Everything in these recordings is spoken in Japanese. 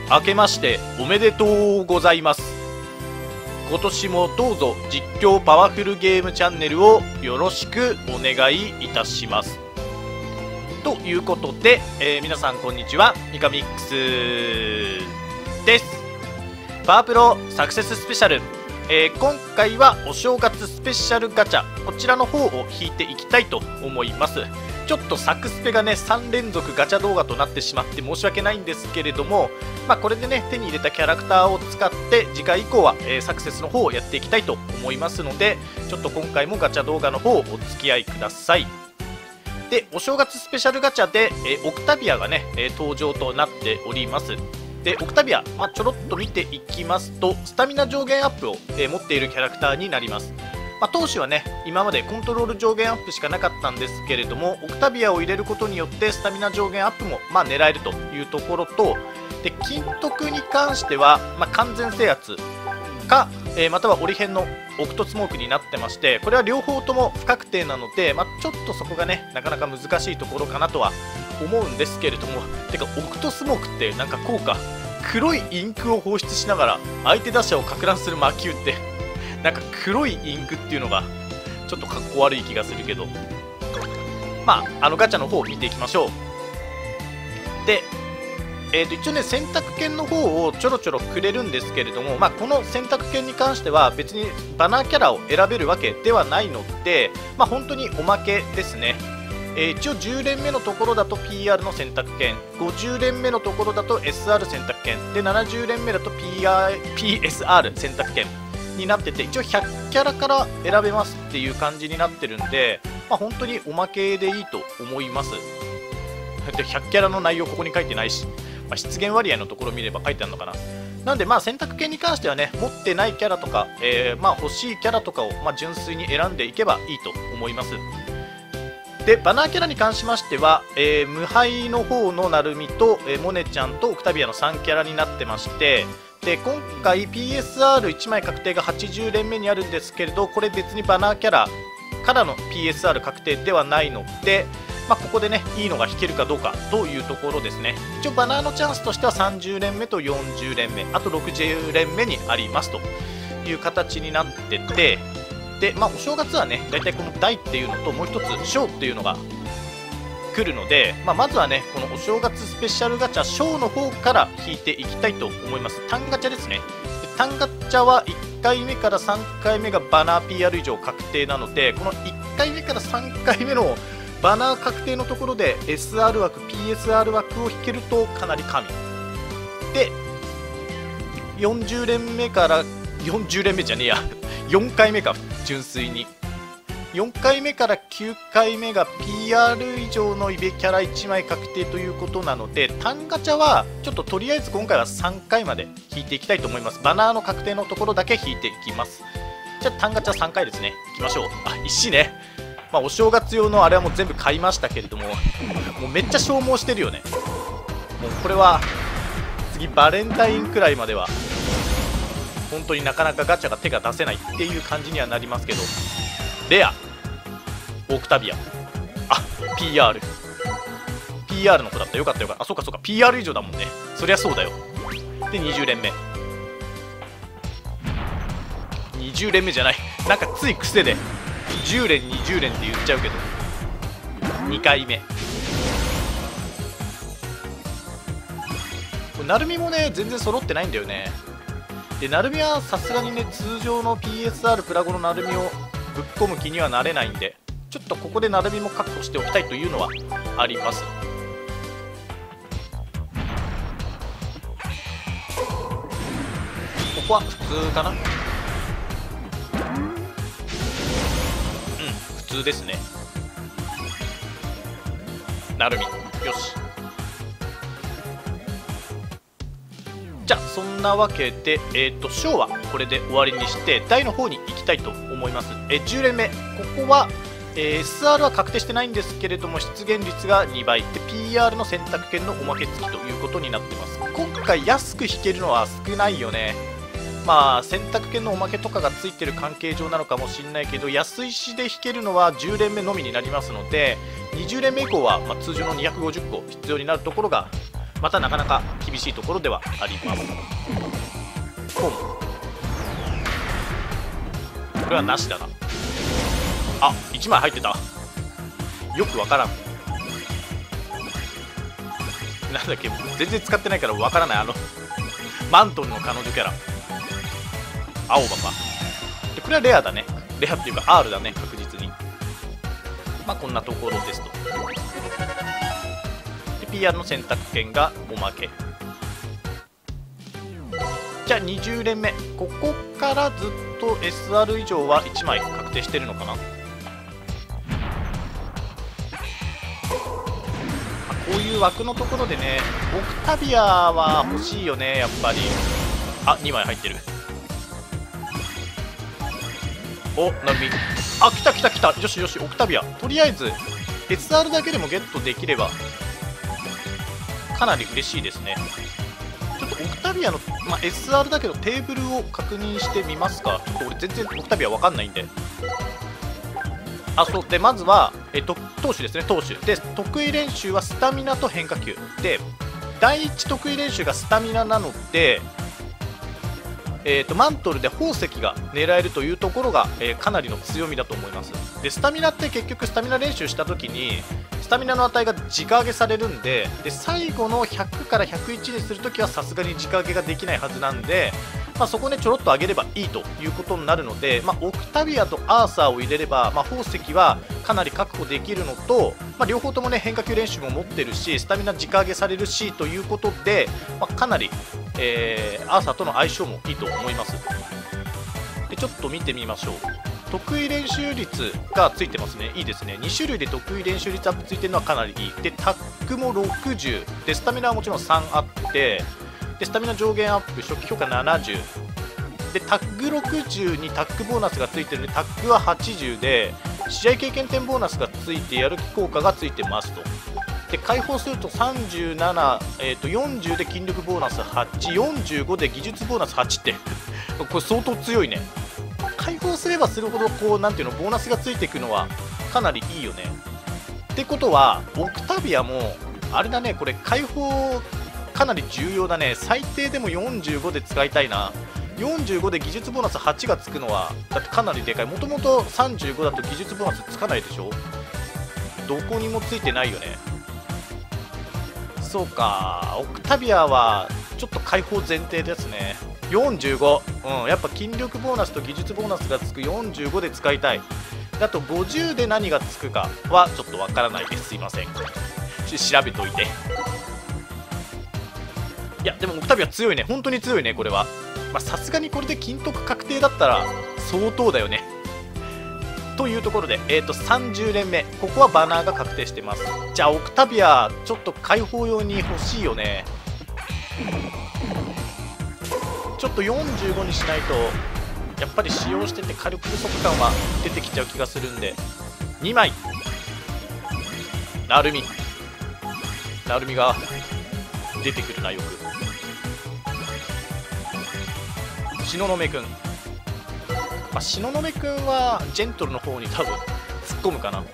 明けましておめでとうございます。今年もどうぞ実況パワフルゲームチャンネルをよろしくお願いいたします。ということで、皆さんこんにちは、ミカミックスです。パワープロサクセススペシャル、今回はお正月スペシャルガチャ、こちらの方を引いていきたいと思います。ちょっとサクスペがね3連続ガチャ動画となってしまって申し訳ないんですけれども、これでね手に入れたキャラクターを使って次回以降は、サクセスの方をやっていきたいと思いますので、ちょっと今回もガチャ動画の方お付き合いください。で、お正月スペシャルガチャで、オクタビアがね、登場となっております。で、オクタビア、ちょろっと見ていきますと、スタミナ上限アップを、持っているキャラクターになります。当時はね、今までコントロール上限アップしかなかったんですけれども、オクタビアを入れることによってスタミナ上限アップも、狙えるというところと、で、金徳に関しては、完全制圧か、または折り辺のオクトスモークになってまして、これは両方とも不確定なので、ちょっとそこがねなかなか難しいところかなとは思うんですけれども、てかオクトスモークってなんか効果、黒いインクを放出しながら相手打者をか乱する魔球ってなんか黒いインクっていうのがちょっとかっこ悪い気がするけど、ガチャの方を見ていきましょう。で、一応ね選択権の方をちょろちょろくれるんですけれども、この選択権に関しては別にバナーキャラを選べるわけではないので、本当におまけですね。一応10連目のところだと PR の選択権、50連目のところだと SR 選択権で、70連目だと PSR 選択権になってて、一応100キャラから選べますっていう感じになってるんで、本当におまけでいいと思います。で、100キャラの内容ここに書いてないし、出現割合のところを見れば書いてあるのかな。なんで選択権に関してはね、持ってないキャラとか、欲しいキャラとかを純粋に選んでいけばいいと思います。で、バナーキャラに関しましては、無敗の方のナルミと、モネちゃんとオクタビアの3キャラになってまして、で今回 PSR1 枚確定が80連目にあるんですけれど、これ別にバナーキャラからの PSR 確定ではないので、ここでねいいのが引けるかどうかというところですね。一応バナーのチャンスとしては30連目と40連目、あと60連目にありますという形になってて、で、お正月はねだいたいこの大っていうのともう一つ小っていうのが来るので、まずはねこのお正月スペシャルガチャ小の方から引いていきたいと思います。単ガチャですね。単ガチャは1回目から3回目がバナー PR 以上確定なので、この1回目から3回目のバナー確定のところで SR 枠 PSR 枠を引けるとかなり神で、40連目から40連目じゃねえや4回目か、純粋に4回目から9回目が PR 以上のイベキャラ1枚確定ということなので、単ガチャはちょっととりあえず今回は3回まで引いていきたいと思います。バナーの確定のところだけ引いていきます。じゃあ単ガチャ3回ですね、いきましょう。石ね、お正月用のあれはもう全部買いましたけれども、もうめっちゃ消耗してるよね。もうこれは次バレンタインくらいまでは本当になかなかガチャが手が出せないっていう感じにはなりますけど、レアオクタビア、PR の子だった。よかったよかった。そうか PR 以上だもんね。そりゃそうだよ。で20連目20連目じゃない、なんかつい癖で10連20連って言っちゃうけど、2回目ナルミもね全然揃ってないんだよね。でナルミはさすがにね通常の PSR プラゴのナルミをぶっ込む気にはなれないんで、ちょっとここでナルミも確保しておきたいというのはあります。ここは普通かな。普通ですね。ナルミよし。じゃあそんなわけで、小はこれで終わりにして大の方に行きたいと思います。10連目、ここは、SR は確定してないんですけれども出現率が2倍で PR の選択権のおまけ付きということになってます。今回安く引けるのは少ないよね。選択権のおまけとかがついてる関係上なのかもしれないけど、安石で引けるのは10連目のみになりますので、20連目以降は、通常の250個必要になるところが、 またなかなか厳しいところではあります。ポン、これはなしだな。あ、1枚入ってた。よくわからん。なんだっけ、全然使ってないからわからない。マントルの彼女キャラ青葉か。でこれはレアだね。レアっていうか R だね、確実に。まあこんなところですと。で PR の選択権がおまけ。じゃあ20連目、ここからずっと SR 以上は1枚確定してるのかな。こういう枠のところでね、オクタビアは欲しいよね、やっぱり。あ、2枚入ってる。お、ナルミ。あ、来た来た来た。よしよし、オクタビア。とりあえず SR だけでもゲットできればかなり嬉しいですね。ちょっとオクタビアの、SR だけどテーブルを確認してみますか。ちょっと俺全然オクタビア分かんないんで。あ、そうで、まずは、投手ですね、投手で得意練習はスタミナと変化球で、第1得意練習がスタミナなので、マントルで宝石が狙えるというところが、かなりの強みだと思います。でスタミナって結局スタミナ練習した時にスタミナの値が直上げされるんで、最後の100から101にするときはさすがに直上げができないはずなんで、そこでちょろっと上げればいいということになるので、オクタビアとアーサーを入れれば、宝石はかなり確保できるのと、両方ともね変化球練習も持ってるしスタミナ直上げされるしということで、かなり、アーサーとの相性もいいと思います。でちょっと見てみましょう。得意練習率がついてますね。いいですね。2種類で得意練習率アップついてるのはかなりいい。でタックも60で、スタミナはもちろん3あって、でスタミナ上限アップ、初期評価70で、タッグ60にタッグボーナスがついてるので、タッグは80で、試合経験点ボーナスがついて、やる気効果がついてますと。で解放すると37、40で筋力ボーナス8、45で技術ボーナス8って、これ相当強いね。解放すればするほど、こうなんていうの、ボーナスがついていくのはかなりいいよね。ってことは、オクタビアもあれだね、これ解放かなり重要だね。最低でも45で使いたいな。45で技術ボーナス8がつくのはだってかなりでかい。もともと35だと技術ボーナスつかないでしょ。どこにもついてないよね。そうか、オクタビアはちょっと解放前提ですね。45、やっぱ筋力ボーナスと技術ボーナスがつく45で使いたい。あと50で何がつくかはちょっとわからないです。すいません、調べといて。いやでもオクタビア強いね、本当に強いね。これはさすがにこれで金徳確定だったら相当だよね。というところで、30連目、ここはバナーが確定してます。じゃあオクタビアちょっと解放用に欲しいよね。ちょっと45にしないとやっぱり使用してて火力不足感は出てきちゃう気がするんで、2枚ナルミが出てくるな。よく東雲くん、東雲くんはジェントルの方に多分突っ込むかな。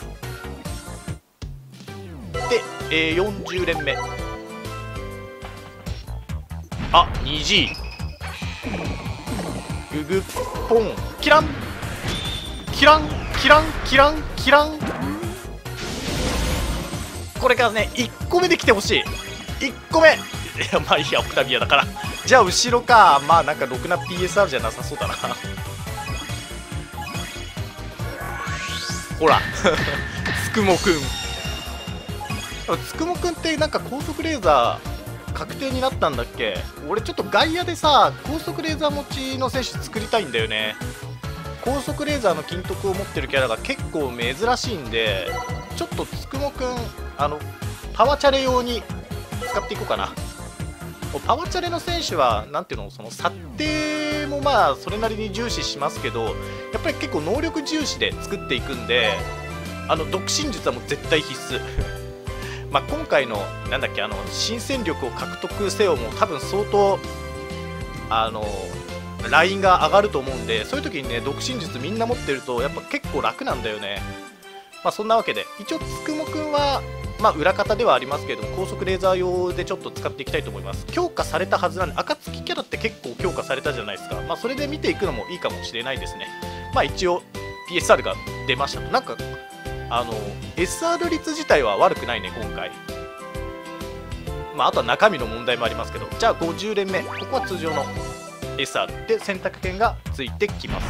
で、40連目、あ、2G ググポン、キランキランキランキランキラン。これからね1個目で来てほしい。1個目、いやまあいいや、オクタビアだから。じゃあ後ろか。なんかろくな PSR じゃなさそうだな。ほらつくもくん、つくもくんってなんか高速レーザー確定になったんだっけ。俺ちょっと外野でさ高速レーザー持ちの選手作りたいんだよね。高速レーザーの金徳を持ってるキャラが結構珍しいんで、ちょっとつくもくんパワチャレ用に使っていこうかな。パワチャレの選手はなんていうの、その査定もそれなりに重視しますけど、やっぱり結構能力重視で作っていくんで、独身術はもう絶対必須今回のなんだっけ、新戦力を獲得せよも多分相当ラインが上がると思うんで、そういう時にね独身術みんな持ってるとやっぱ結構楽なんだよね。そんなわけで一応つくもくんはまあ裏方ではありますけれども、高速レーザー用でちょっと使っていきたいと思います。強化されたはずなんで、暁キャラって結構強化されたじゃないですか。まあそれで見ていくのもいいかもしれないですね。まあ一応 PSR が出ましたと。なんかSR 率自体は悪くないね今回。まああとは中身の問題もありますけど、じゃあ50連目、ここは通常の SR で選択権がついてきます。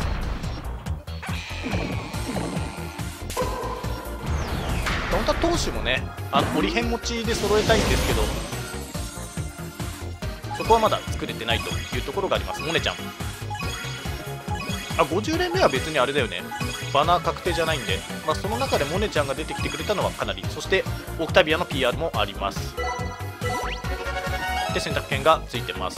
本当は投手もね、折り辺持ちで揃えたいんですけど、そこはまだ作れてないというところがあります。モネちゃん、50連目は別にあれだよね、バナー確定じゃないんで、まあ、その中でモネちゃんが出てきてくれたのはかなり、そしてオクタビアの PR もあります。で選択権がついてます。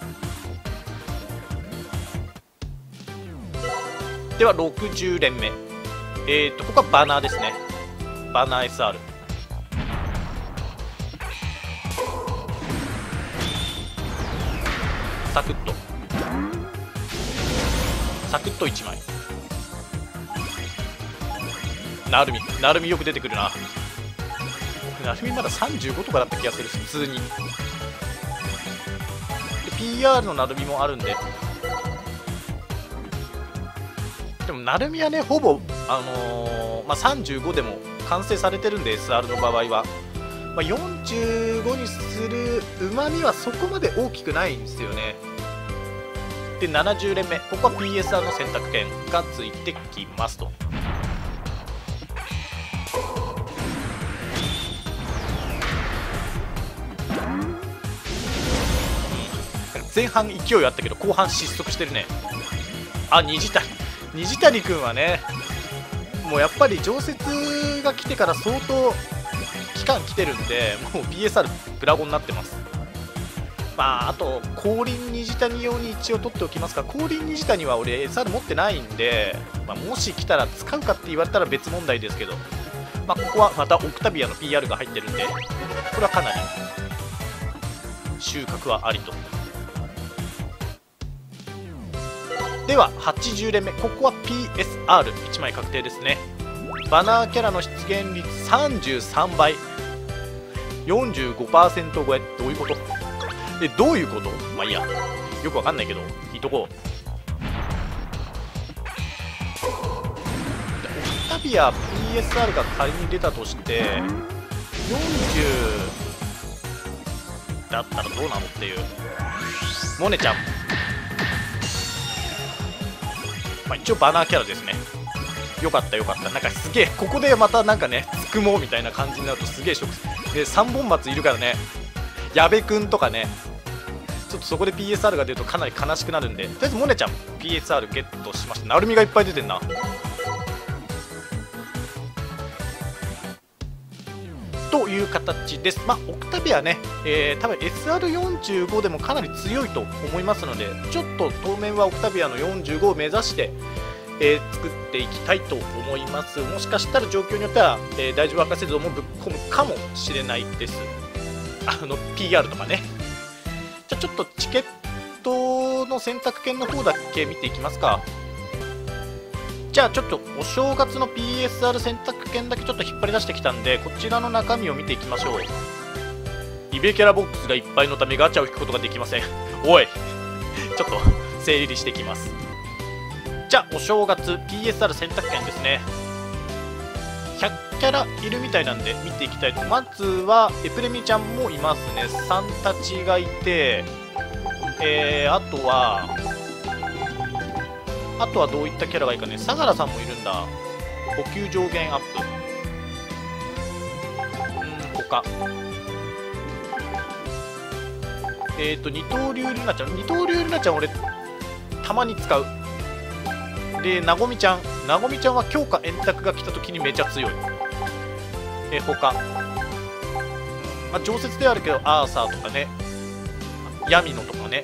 では60連目、ここはバナーですね。バナー SR、 サクッと1枚。なるみよく出てくるな。なるみまだ35とかだった気がする、普通に。で PR のなるみもあるんで、でもなるみはねほぼまあ、35でも完成されてるんで SR の場合は、まあ、45にするうまみはそこまで大きくないんですよね。で70連目、ここは PSR の選択権がついてきますと。前半勢いあったけど後半失速してるね。虹谷君はね、もうやっぱり常設が来てから相当期間来てるんで、もう PSR ブラゴンになってます。まああと降臨虹谷用に一応取っておきますが、降臨虹谷は俺 SR 持ってないんで、まあ、もし来たら使うかって言われたら別問題ですけど、まあ、ここはまたオクタビアの PR が入ってるんで、これはかなり収穫はありと。では80連目、ここは PSR1 枚確定ですね。バナーキャラの出現率33倍、 45% 超え。どういうこと？どういうこと？まあいいや、よくわかんないけどいいとこ。オクタビア PSR が仮に出たとして40だったらどうなのっていう。モネちゃん、まあ、一応バナーキャラですね。よかった。なんかすげえここでまたなんかねつくもみたいな感じになるとすげえショックで、3本松いるからね、矢部くんとかね、ちょっとそこで PSR が出るとかなり悲しくなるんで、とりあえずモネちゃん PSR ゲットしました。なるみがいっぱい出てんな。という形です。まあオクタビアね、多分 SR45 でもかなり強いと思いますので、ちょっと当面はオクタビアの45を目指して、作っていきたいと思います。もしかしたら状況によっては、大丈夫博士像もぶっ込むかもしれないです。PR とかね。じゃあちょっとチケットの選択権の方だけ見ていきますか。じゃあちょっとお正月の PSR 選択権だけちょっと引っ張り出してきたんで、こちらの中身を見ていきましょう。イベキャラボックスがいっぱいのためガチャを引くことができません。おいちょっと整理していきます。じゃあお正月 PSR 選択権ですね。100キャラいるみたいなんで見ていきたいと。まずはエプレミちゃんもいますね。さんたちがいて、あとはどういったキャラがいいかね。相良さんもいるんだ。補給上限アップ。他二刀流ルナちゃん。二刀流ルナちゃん俺たまに使う。でなごみちゃんは強化円卓が来た時にめちゃ強い。他、まあ、常設ではあるけどアーサーとかね、ヤミノとかね。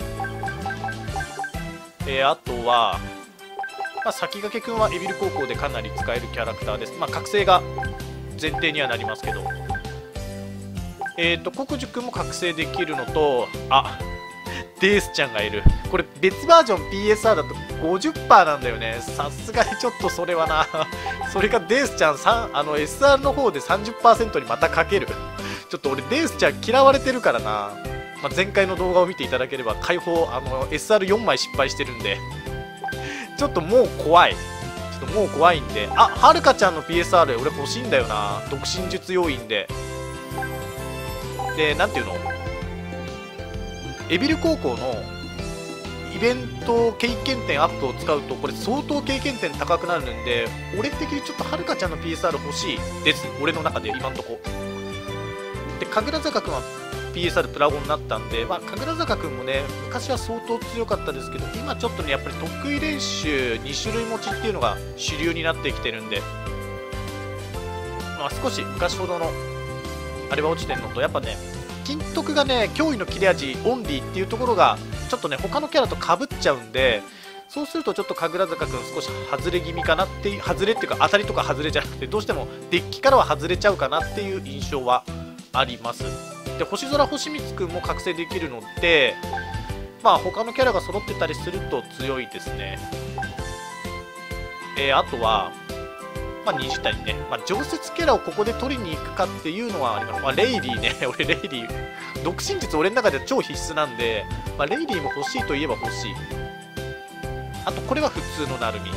あとは、まあ、先駆けくんはエビル高校でかなり使えるキャラクターです。まあ、覚醒が前提にはなりますけど、国樹くんも覚醒できるのと、 デースちゃんがいる。これ別バージョン PSR だと 50% なんだよね。さすがにちょっとそれはなそれがデースちゃんSR の方で 30% にまたかけるちょっと俺デースちゃん嫌われてるからな。前回の動画を見ていただければ解放SR4 枚失敗してるんでちょっともう怖い。ちょっともう怖いんで、はるかちゃんの PSR 俺欲しいんだよな。独身術要員で。で、なんていうの、エビル高校のイベント経験点アップを使うとこれ相当経験点高くなるんで、俺的にちょっとはるかちゃんの PSR 欲しいです、俺の中で今んとこ。で、神楽坂くんは PSR プラゴンになったんで、神楽坂くんもね昔は相当強かったですけど、今ちょっとねやっぱり得意練習2種類持ちっていうのが主流になってきてるんで、少し昔ほどのあれは落ちてるのと、やっぱね金徳がね驚異の切れ味オンリーっていうところがちょっとね他のキャラとかぶっちゃうんで、そうするとちょっと神楽坂くん少し外れ気味かなっていう、外れっていうか当たりとか外れじゃなくてどうしてもデッキからは外れちゃうかなっていう印象はあります。で、星空星光くんも覚醒できるので、他のキャラが揃ってたりすると強いですね。あとは二次谷ね、常設キャラをここで取りに行くかっていうのはあります。レイリーね俺レイリー独身術俺の中では超必須なんで、レイリーも欲しいといえば欲しい。あとこれは普通のナルミ。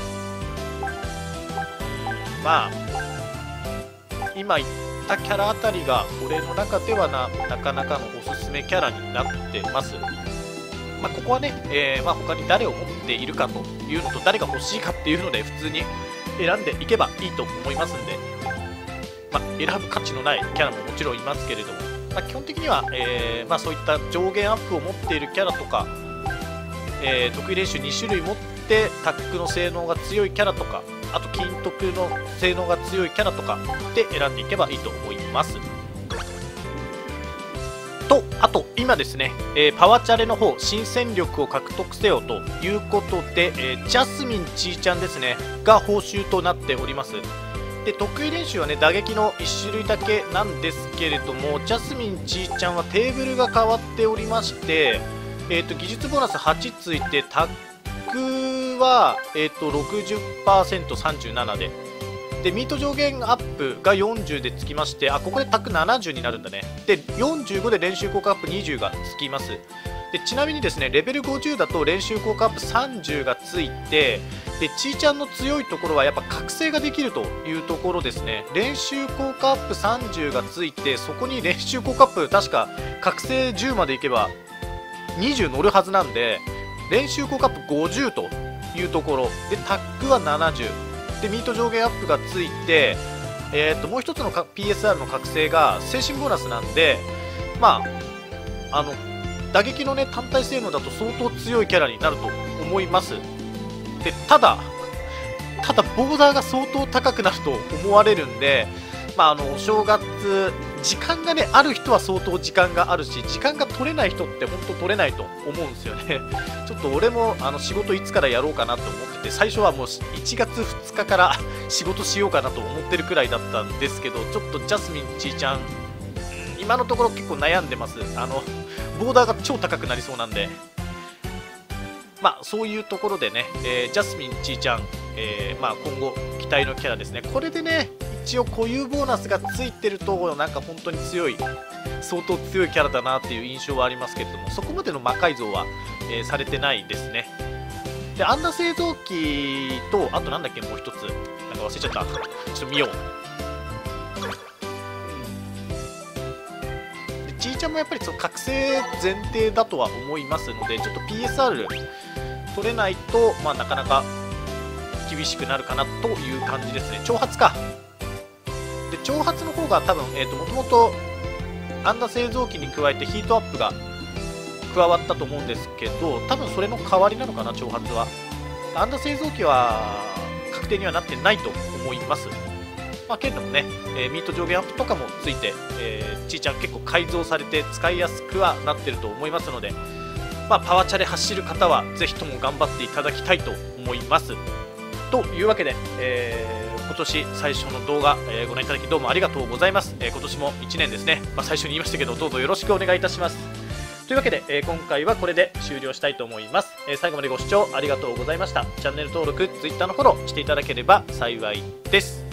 今言ったキャラあたりが俺の中ではなかなかのおすすめキャラになってます。ここはね、他に誰を持っているかというのと誰が欲しいかっていうので普通に選んでいけばいいと思いますんで、選ぶ価値のないキャラももちろんいますけれども、基本的には、そういった上限アップを持っているキャラとか、得意練習2種類持ってタックの性能が強いキャラとか、あと金徳の性能が強いキャラとかで選んでいけばいいと思います。と、あと今ですね、パワチャレの方新戦力を獲得せよということで、ジャスミンちーちゃんですねが報酬となっております。で、得意練習はね打撃の1種類だけなんですけれども、ジャスミンちーちゃんはテーブルが変わっておりまして、技術ボーナス8ついてタックは、60%37 でミート上限アップが40でつきまして、ここでタック70になるんだね。で、45で練習効果アップ20がつきます。で、ちなみにですねレベル50だと練習効果アップ30がついて、でちーちゃんの強いところはやっぱ覚醒ができるというところですね。練習効果アップ30がついて、そこに練習効果アップ確か覚醒10までいけば20乗るはずなんで、練習効果アップ50というところでタックは70でミート上限アップがついて、もう一つのPSR の覚醒が精神ボーナスなんで、打撃のね単体性能だと相当強いキャラになると思います。で、ただボーダーが相当高くなると思われるんで、正月時間がねある人は相当時間があるし、時間が取れない人って本当取れないと思うんですよね。ちょっと俺も仕事いつからやろうかなと思ってて、最初はもう1月2日から仕事しようかなと思ってるくらいだったんですけど、ちょっとジャスミンちーちゃん今のところ結構悩んでます。ボーダーが超高くなりそうなんで、そういうところでね、ジャスミンちーちゃん、今後期待のキャラですね。これでね一応固有ボーナスがついてるとなんか本当に相当強いキャラだなっていう印象はありますけれども、そこまでの魔改造は、されてないですね。で、アンダ製造機と、あとなんだっけもう一つなんか忘れちゃった。ちょっと見よう。でちーちゃんもやっぱり覚醒前提だとは思いますので、ちょっと PSR 取れないと、なかなか厳しくなるかなという感じですね。挑発か。で、挑発の方が多分、もともとアンダ製造機に加えてヒートアップが加わったと思うんですけど、多分それの代わりなのかな、挑発は。アンダ製造機は確定にはなってないと思います。けれどもね、ミート上限アップとかもついて、ちーちゃん結構改造されて使いやすくはなってると思いますので、パワチャレ走る方はぜひとも頑張っていただきたいと思います。というわけで、今年最初の動画、ご覧いただきどうもありがとうございます。今年も1年ですね、最初に言いましたけどどうぞよろしくお願いいたします。 というわけで、今回はこれで終了したいと思います。最後までご視聴ありがとうございました。チャンネル登録、Twitter のフォローしていただければ幸いです。